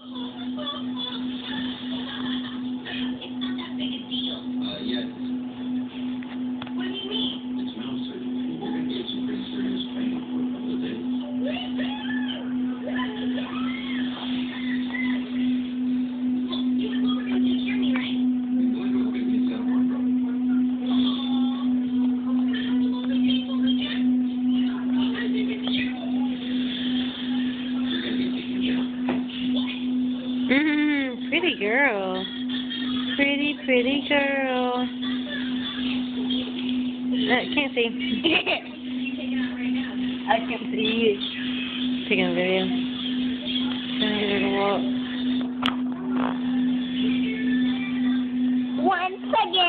Yes. What do you mean? It's mouth surgery. You're going to get some pretty serious pain for a couple of days. You were going to take care of me, right? You're going to get me set up on bro. Pretty girl. Pretty girl. Can't see. I can see you. Taking a video. Trying to get her to walk. Once again.